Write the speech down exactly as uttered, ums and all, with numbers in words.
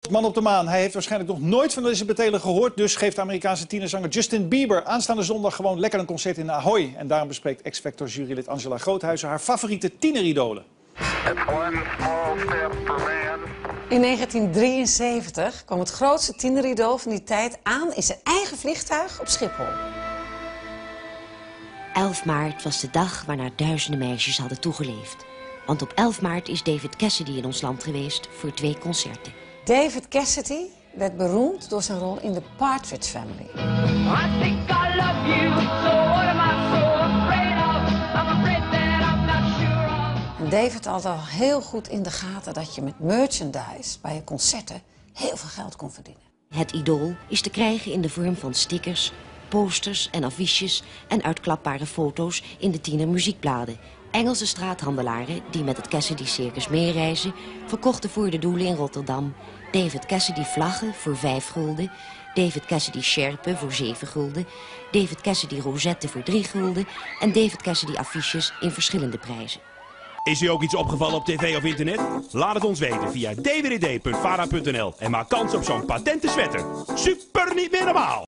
Slot, man op de maan. Hij heeft waarschijnlijk nog nooit van deze betelen gehoord. Dus geeft de Amerikaanse tienerzanger Justin Bieber aanstaande zondag gewoon lekker een concert in Ahoy. En daarom bespreekt X-Factor jurylid Angela Groothuizen haar favoriete tieneridolen. In negentien drieënzeventig kwam het grootste tieneridool van die tijd aan in zijn eigen vliegtuig op Schiphol. elf maart was de dag waarnaar duizenden meisjes hadden toegeleefd. Want op elf maart is David Cassidy in ons land geweest voor twee concerten. David Cassidy werd beroemd door zijn rol in The Partridge Family. I think I love you, so what am I so afraid of? I'm afraid that I'm not sure of. En David had al heel goed in de gaten dat je met merchandise bij je concerten heel veel geld kon verdienen. Het idool is te krijgen in de vorm van stickers, posters en affiches en uitklapbare foto's in de tienermuziekbladen. Engelse straathandelaren die met het Cassidy Circus meereizen, verkochten voor de doelen in Rotterdam David Cassidy vlaggen voor vijf gulden, David Cassidy sjerpen voor zeven gulden, David Cassidy rozetten voor drie gulden en David Cassidy affiches in verschillende prijzen. Is u ook iets opgevallen op tv of internet? Laat het ons weten via d w d punt vara punt n l en maak kans op zo'n patente sweater. Super niet meer normaal!